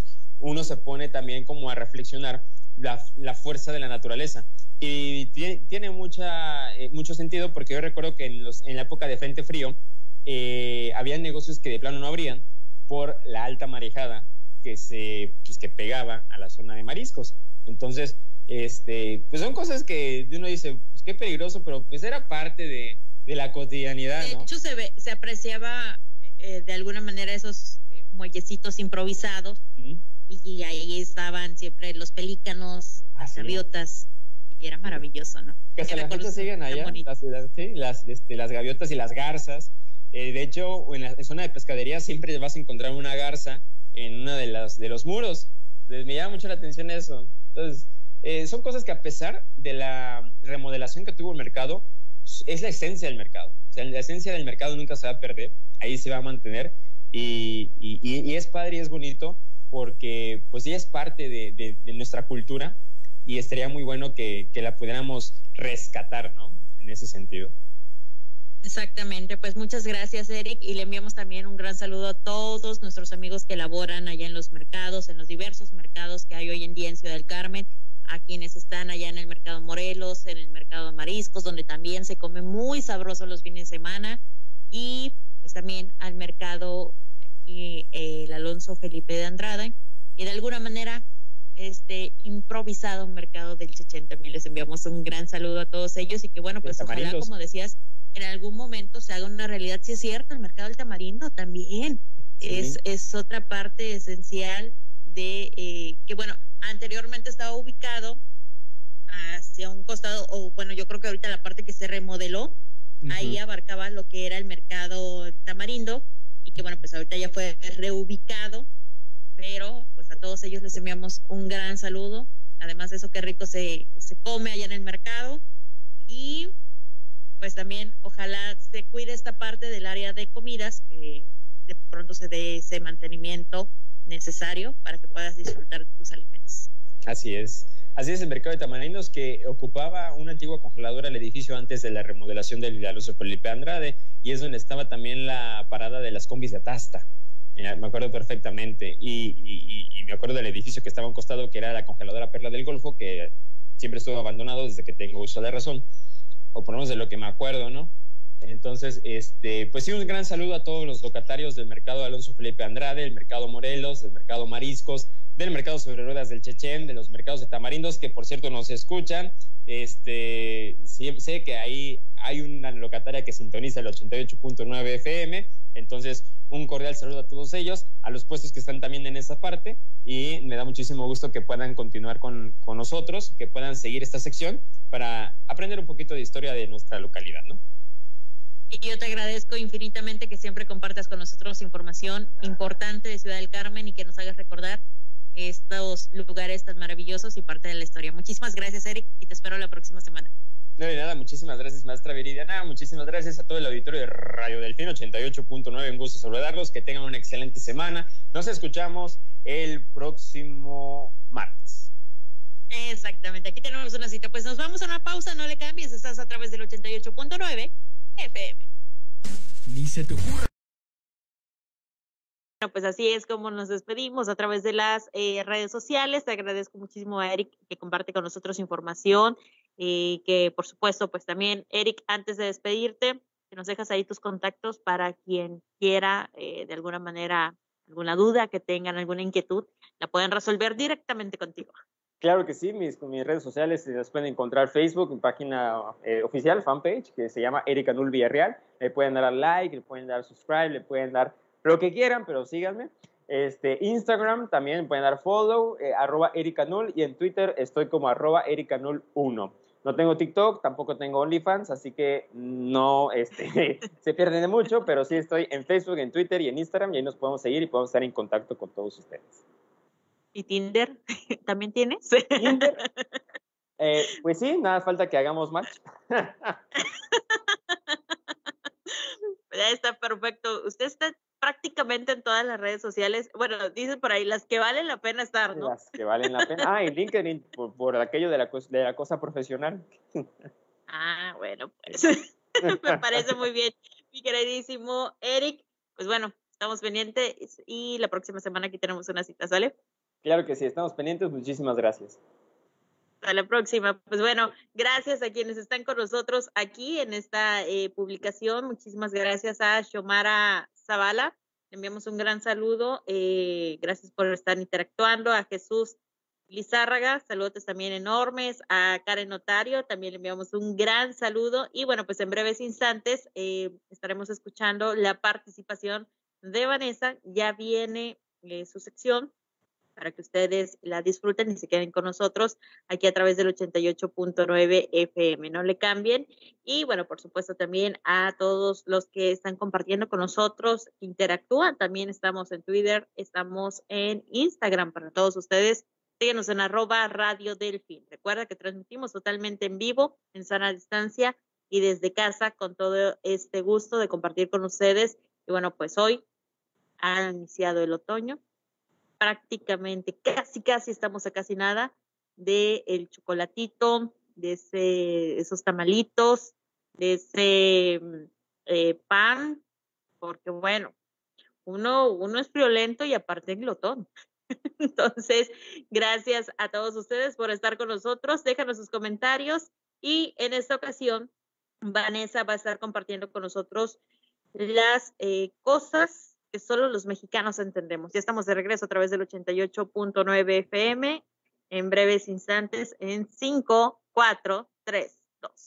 uno se pone también como a reflexionar la, la fuerza de la naturaleza. Y tiene, tiene mucha, eh, mucho sentido, porque yo recuerdo que en, los, en la época de Frente Frío eh, había negocios que de plano no abrían por la alta marejada que se pues, que pegaba a la zona de mariscos. Entonces, este, pues son cosas que uno dice, pues qué peligroso, pero pues era parte de, de la cotidianidad,
¿no? De hecho, se, ve, se apreciaba eh, de alguna manera esos muellecitos improvisados, uh-huh. y ahí estaban siempre los pelícanos, ah, las sí. gaviotas, y era maravilloso, ¿no?
Que hasta la gente siguen allá, las, las, sí, las, este, las gaviotas y las garzas. Eh, de hecho, en la zona de pescadería siempre vas a encontrar una garza en una de las de los muros. Entonces, me llama mucho la atención eso. Entonces, eh, son cosas que a pesar de la remodelación que tuvo el mercado, es la esencia del mercado. O sea, la esencia del mercado nunca se va a perder, ahí se va a mantener, y, y, y es padre y es bonito, porque pues ya es parte de, de, de nuestra cultura, y estaría muy bueno que, que la pudiéramos rescatar, ¿no? En ese sentido.
Exactamente, pues muchas gracias, Eric, y le enviamos también un gran saludo a todos nuestros amigos que laboran allá en los mercados, en los diversos mercados que hay hoy en día en Ciudad del Carmen, a quienes están allá en el mercado Morelos, en el mercado Mariscos, donde también se come muy sabroso los fines de semana, y pues también al mercado y, eh, el Alonso Felipe de Andrade, y de alguna manera este improvisado mercado del Chechen. También les enviamos un gran saludo a todos ellos, y que bueno, pues ojalá, como decías, en algún momento se haga una realidad. Sí es cierto, el mercado del tamarindo también sí. es, es otra parte esencial de eh, que bueno, anteriormente estaba ubicado hacia un costado, o bueno, yo creo que ahorita la parte que se remodeló, uh-huh. ahí abarcaba lo que era el mercado tamarindo, y que bueno, pues ahorita ya fue reubicado, pero pues a todos ellos les enviamos un gran saludo. Además de eso, qué rico se, se come allá en el mercado, y pues también ojalá se cuide esta parte del área de comidas, que de pronto se dé ese mantenimiento necesario para que puedas disfrutar de tus alimentos.
Así es. Así es, el mercado de tamarindos, que ocupaba una antigua congeladora el edificio antes de la remodelación del Alonso Felipe Andrade, y es donde estaba también la parada de las combis de Atasta. Eh, me acuerdo perfectamente, y, y, y me acuerdo del edificio que estaba a un costado, que era la congeladora Perla del Golfo, que siempre estuvo abandonado desde que tengo uso de razón, o por lo menos de lo que me acuerdo, ¿no? Entonces, este, pues sí, un gran saludo a todos los locatarios del mercado Alonso Felipe Andrade, del mercado Morelos, del mercado Mariscos, del mercado Sobre Ruedas del Chechen, de los mercados de tamarindos, que por cierto nos escuchan. Este, sí, sé que ahí hay una locataria que sintoniza el ochenta y ocho punto nueve F M, entonces un cordial saludo a todos ellos, a los puestos que están también en esa parte, y me da muchísimo gusto que puedan continuar con, con nosotros, que puedan seguir esta sección para aprender un poquito de historia de nuestra localidad, ¿no?
Y yo te agradezco infinitamente que siempre compartas con nosotros información importante de Ciudad del Carmen, y que nos hagas recordar estos lugares tan maravillosos y parte de la historia. Muchísimas gracias, Eric, y te espero la próxima semana.
No, de nada, muchísimas gracias, maestra Viridiana. Muchísimas gracias a todo el auditorio de Radio Delfín ochenta y ocho punto nueve. Un gusto saludarlos, que tengan una excelente semana. Nos escuchamos el próximo martes.
Exactamente, aquí tenemos una cita. Pues nos vamos a una pausa, no le cambies, estás a través del ochenta y ocho punto nueve F M.
Ni se te ocurra.
Bueno, pues así es como nos despedimos a través de las eh, redes sociales. Te agradezco muchísimo a Eric, que comparte con nosotros información, y que por supuesto, pues también, Eric, antes de despedirte, que nos dejas ahí tus contactos para quien quiera eh, de alguna manera, alguna duda que tengan, alguna inquietud, la pueden resolver directamente contigo.
Claro que sí, mis, mis redes sociales las pueden encontrar: Facebook, mi página eh, oficial, fanpage, que se llama Eric Anul Villarreal. Le pueden dar like, le pueden dar subscribe, le pueden dar lo que quieran, pero síganme. Este, Instagram también pueden dar follow, eh, arroba Eric Anul, y en Twitter estoy como arroba Eric Anul uno. No tengo TikTok, tampoco tengo OnlyFans, así que no este, se pierden de mucho, pero sí estoy en Facebook, en Twitter y en Instagram, y ahí nos podemos seguir y podemos estar en contacto con todos ustedes.
¿Y Tinder? ¿También tienes?
¿Tinder? Eh, pues sí, nada falta que hagamos match.
Ya está perfecto. Usted está prácticamente en todas las redes sociales. Bueno, dicen por ahí, las que valen la pena estar, ¿no?
Las que valen la pena. Ah, en LinkedIn, por, por aquello de la, de la cosa profesional.
Ah, bueno, pues me parece muy bien. Mi queridísimo Eric, pues bueno, estamos pendientes y la próxima semana aquí tenemos una cita, ¿sale?
Claro que sí, estamos pendientes. Muchísimas gracias.
Hasta la próxima. Pues bueno, gracias a quienes están con nosotros aquí en esta eh, publicación. Muchísimas gracias a Xiomara Zavala. Le enviamos un gran saludo. Eh, gracias por estar interactuando. A Jesús Lizárraga, saludos también enormes. A Karen Notario, también le enviamos un gran saludo. Y bueno, pues en breves instantes eh, estaremos escuchando la participación de Vanessa. Ya viene eh, su sección para que ustedes la disfruten y se queden con nosotros aquí a través del ochenta y ocho punto nueve F M. No le cambien. Y bueno, por supuesto también a todos los que están compartiendo con nosotros, interactúan. También estamos en Twitter, estamos en Instagram para todos ustedes. Síguenos en arroba Radio Delfín. Recuerda que transmitimos totalmente en vivo, en sana distancia y desde casa con todo este gusto de compartir con ustedes. Y bueno, pues hoy ha iniciado el otoño. Prácticamente, casi, casi estamos a casi nada de el chocolatito, de ese, esos tamalitos, de ese eh, pan, porque bueno, uno, uno es violento y aparte glotón. Entonces, gracias a todos ustedes por estar con nosotros. Déjanos sus comentarios y en esta ocasión Vanessa va a estar compartiendo con nosotros las eh, cosas que solo los mexicanos entendemos. Ya estamos de regreso a través del ochenta y ocho punto nueve F M en breves instantes en cinco, cuatro, tres, dos.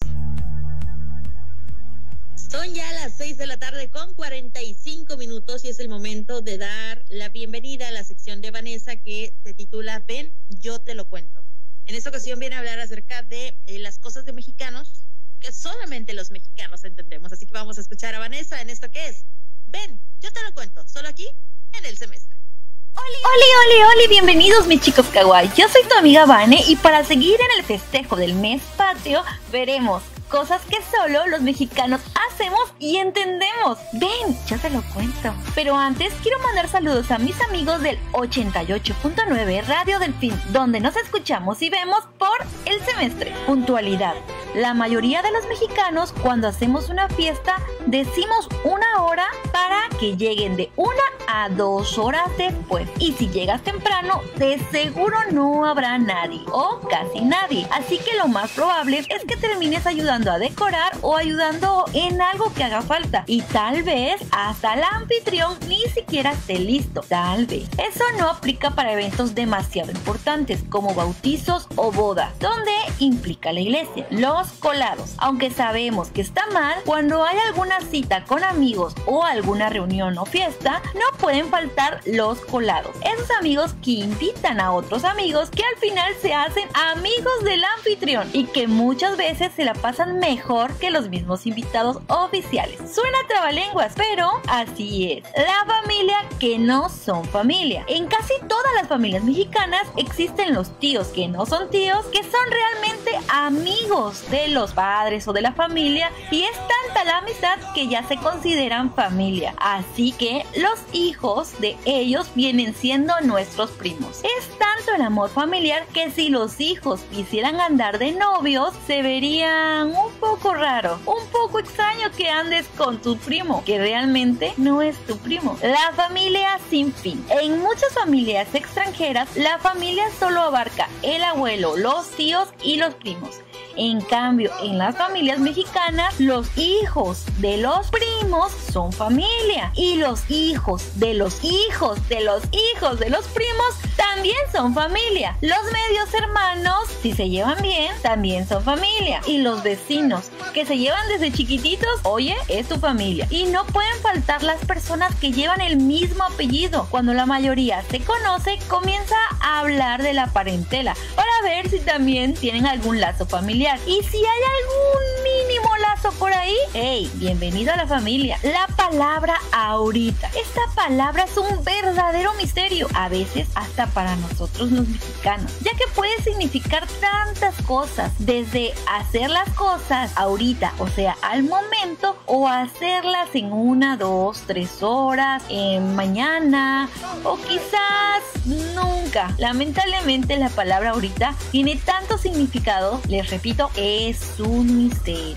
Son ya las seis de la tarde con cuarenta y cinco minutos y es el momento de dar la bienvenida a la sección de Vanessa que se titula Ven, yo te lo cuento. En esta ocasión viene a hablar acerca de eh, las cosas de mexicanos que solamente los mexicanos entendemos. Así que vamos a escuchar a Vanessa en esto que es Ven, yo te lo cuento, solo aquí en el semestre.
Oli, oli, oli, oli, bienvenidos mis chicos kawaii. Yo soy tu amiga Vane y para seguir en el festejo del mes patrio veremos cosas que solo los mexicanos hacemos y entendemos. Ven, yo te lo cuento. Pero antes quiero mandar saludos a mis amigos del ochenta y ocho punto nueve Radio Delfín, donde nos escuchamos y vemos por el semestre. Puntualidad. La mayoría de los mexicanos cuando hacemos una fiesta decimos una hora para que lleguen de una a dos horas después. Y si llegas temprano, de seguro no habrá nadie o casi nadie. Así que lo más probable es que termines ayudando a decorar o ayudando en algo que haga falta y tal vez hasta el anfitrión ni siquiera esté listo, tal vez. Eso no aplica para eventos demasiado importantes como bautizos o bodas, donde implica la iglesia. Los colados, aunque sabemos que está mal, cuando hay alguna cita con amigos o alguna reunión o fiesta, no pueden faltar los colados. Esos amigos que invitan a otros amigos que al final se hacen amigos del anfitrión y que muchas veces se la pasan mejor que los mismos invitados oficiales. Suena trabalenguas, pero así es. La familia que no son familia. En casi todas las familias mexicanas existen los tíos que no son tíos, que son realmente amigos de los padres o de la familia y es tanta la amistad que ya se consideran familia. Así que los hijos de ellos vienen siendo nuestros primos. Es tanto el amor familiar que si los hijos quisieran andar de novios, se verían un poco raro, un poco extraño que andes con tu primo, que realmente no es tu primo. La familia sin fin. En muchas familias extranjeras, la familia solo abarca el abuelo, los tíos y los primos. En cambio, en las familias mexicanas, los hijos de los primos son familia y los hijos de los hijos de los hijos de los primos también son familia. Los medios hermanos, si se llevan bien, también son familia. Y los vecinos que se llevan desde chiquititos, oye, es tu familia. Y no pueden faltar las personas que llevan el mismo apellido. Cuando la mayoría se conoce, comienza a hablar de la parentela para ver si también tienen algún lazo familiar. Y si hay algún mínimo lazo por ahí, hey, bienvenido a la familia. La palabra ahorita. Esta palabra es un verdadero misterio, a veces hasta para nosotros los mexicanos, ya que puede significar tantas cosas, desde hacer las cosas ahorita, o sea, al momento, o hacerlas en una, dos, tres horas, en mañana, o quizás nunca. Lamentablemente la palabra ahorita tiene tanto significado, les repito, es un misterio. El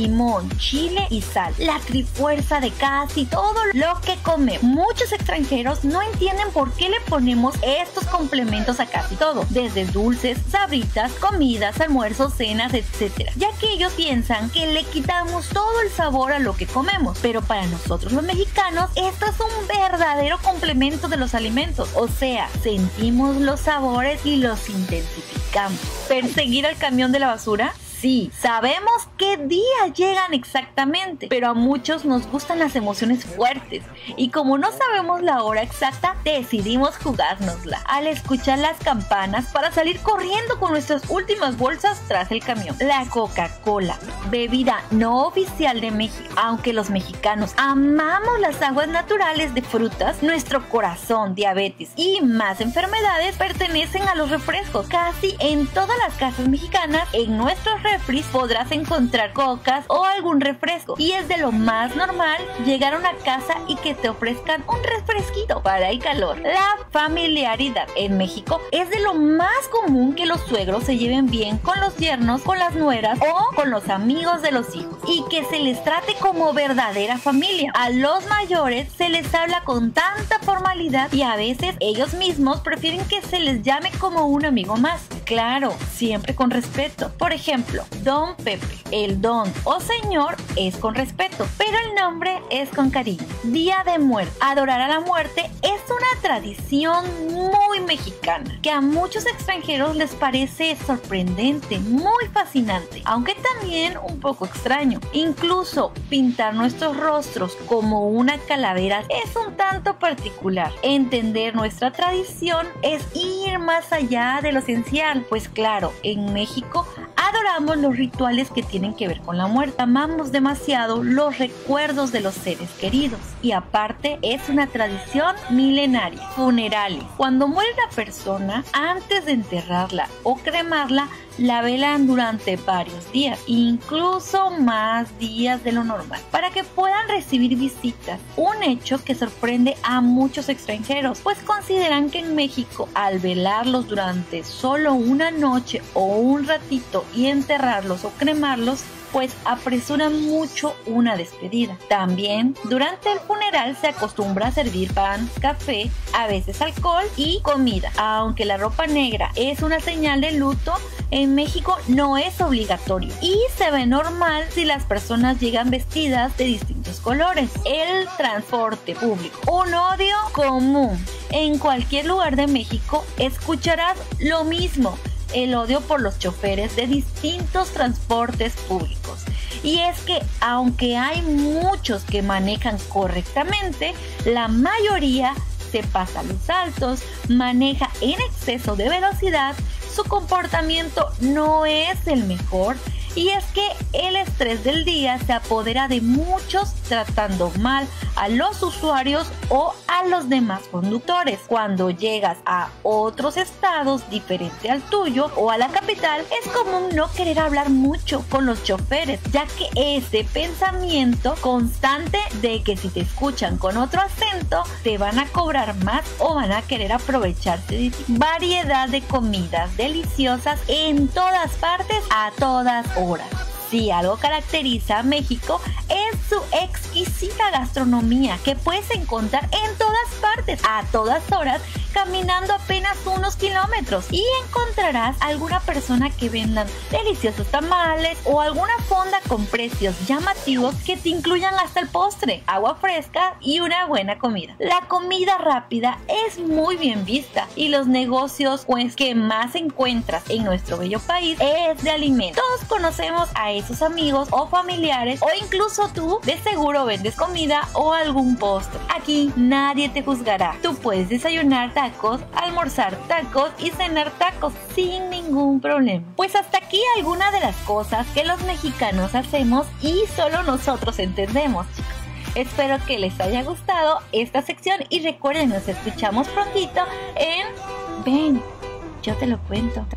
limón, chile y sal, la trifuerza de casi todo lo que comemos. Muchos extranjeros no entienden por qué le ponemos estos complementos a casi todo, desde dulces, sabritas, comidas, almuerzos, cenas, etcétera, ya que ellos piensan que le quitamos todo el sabor a lo que comemos, pero para nosotros los mexicanos esto es un verdadero complemento de los alimentos, o sea, sentimos los sabores y los intensificamos. ¿Perseguir al camión de la basura? Sí, sabemos qué día llegan exactamente, pero a muchos nos gustan las emociones fuertes y como no sabemos la hora exacta, decidimos jugárnosla al escuchar las campanas para salir corriendo con nuestras últimas bolsas tras el camión. La Coca-Cola, bebida no oficial de México. Aunque los mexicanos amamos las aguas naturales de frutas, nuestro corazón, diabetes y más enfermedades pertenecen a los refrescos. Casi en todas las casas mexicanas, en nuestros refris podrás encontrar cocas o algún refresco, y es de lo más normal llegar a una casa y que te ofrezcan un refresquito para el calor. La familiaridad en México es de lo más común que los suegros se lleven bien con los yernos, con las nueras o con los amigos de los hijos y que se les trate como verdadera familia. A los mayores se les habla con tanta formalidad y a veces ellos mismos prefieren que se les llame como un amigo más. Claro, siempre con respeto. Por ejemplo, Don Pepe, el don o señor es con respeto, pero el nombre es con cariño. Día de Muerte. Adorar a la muerte es una tradición muy mexicana que a muchos extranjeros les parece sorprendente, muy fascinante, aunque también un poco extraño. Incluso pintar nuestros rostros como una calavera es un tanto particular. Entender nuestra tradición es ir más allá de lo esencial, pues claro, en México adoramos los rituales que tienen que ver con la muerte. Amamos demasiado los recuerdos de los seres queridos y aparte es una tradición milenaria. Funerales. Cuando muere una persona, antes de enterrarla o cremarla, la velan durante varios días, incluso más días de lo normal, para que puedan recibir visitas. Un hecho que sorprende a muchos extranjeros, pues consideran que en México, al velarlos durante solo una noche o un ratito y enterrarlos o cremarlos, pues apresuran mucho una despedida. También durante el funeral se acostumbra a servir pan, café, a veces alcohol y comida. Aunque la ropa negra es una señal de luto, en México no es obligatorio y se ve normal si las personas llegan vestidas de distintos colores. El transporte público, un odio común. En cualquier lugar de México escucharás lo mismo: el odio por los choferes de distintos transportes públicos. Y es que aunque hay muchos que manejan correctamente, la mayoría se pasa los altos, maneja en exceso de velocidad, su comportamiento no es el mejor. Y es que el estrés del día se apodera de muchos, tratando mal a los usuarios o a los demás conductores. Cuando llegas a otros estados diferentes al tuyo o a la capital, es común no querer hablar mucho con los choferes, ya que ese pensamiento constante de que si te escuchan con otro acento, te van a cobrar más o van a querer aprovecharse de ti. Variedad de comidas deliciosas en todas partes, a todas horas. Si algo caracteriza a México es su exquisita gastronomía que puedes encontrar en todas partes, a todas horas, caminando apenas unos kilómetros, y encontrarás alguna persona que vendan deliciosos tamales o alguna fonda con precios llamativos que te incluyan hasta el postre, agua fresca y una buena comida. La comida rápida es muy bien vista y los negocios pues que más encuentras en nuestro bello país es de alimentos. Todos conocemos a esos amigos o familiares, o incluso tú de seguro vendes comida o algún postre. Aquí nadie te juzgará. Tú puedes desayunar tacos, almorzar tacos y cenar tacos sin ningún problema. Pues hasta aquí algunas de las cosas que los mexicanos hacemos y solo nosotros entendemos, chicos. Espero que les haya gustado esta sección y recuerden, nos escuchamos prontito en Ven, yo te lo cuento.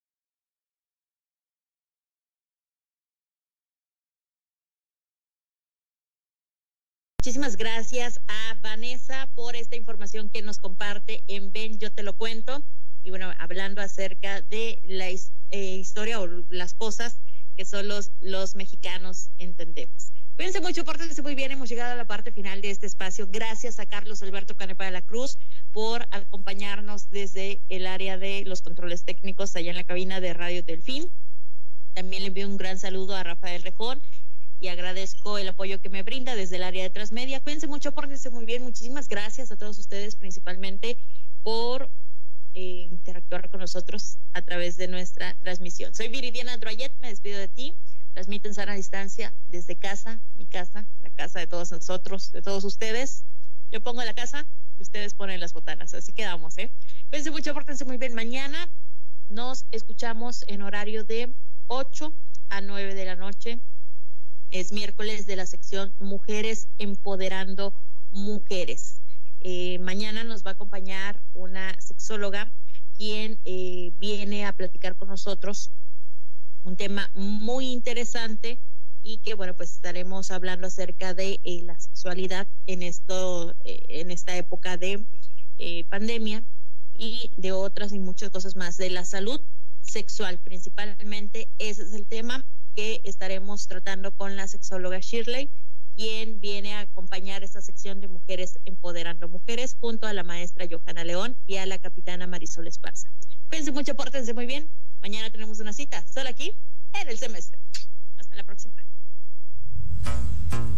Muchísimas gracias a Vanessa por esta información que nos comparte en Ven, yo te lo cuento. Y bueno, hablando acerca de la eh, historia o las cosas que solos los mexicanos entendemos. Cuídense mucho, pórtense muy bien. Hemos llegado a la parte final de este espacio. Gracias a Carlos Alberto Canepa de la Cruz por acompañarnos desde el área de los controles técnicos allá en la cabina de Radio Delfín. También le envío un gran saludo a Rafael Rejón y agradezco el apoyo que me brinda desde el área de Transmedia. Cuídense mucho, pórtense muy bien. Muchísimas gracias a todos ustedes, principalmente por eh, interactuar con nosotros a través de nuestra transmisión. Soy Viridiana Droyet, me despido de ti. Transmiten sana distancia desde casa, mi casa, la casa de todos nosotros, de todos ustedes. Yo pongo la casa y ustedes ponen las botanas, así quedamos, ¿eh? Cuídense mucho, pórtense muy bien. Mañana nos escuchamos en horario de ocho a nueve de la noche. Es miércoles de la sección Mujeres Empoderando Mujeres. Eh, mañana nos va a acompañar una sexóloga quien eh, viene a platicar con nosotros un tema muy interesante y que, bueno, pues estaremos hablando acerca de eh, la sexualidad en esto, eh, en esta época de eh, pandemia y de otras y muchas cosas más, de la salud sexual principalmente. Ese es el tema que estaremos tratando con la sexóloga Shirley, quien viene a acompañar esta sección de Mujeres Empoderando Mujeres junto a la maestra Johanna León y a la capitana Marisol Esparza. Cuídense mucho, pórtense muy bien. Mañana tenemos una cita, solo aquí, en el semestre. Hasta la próxima.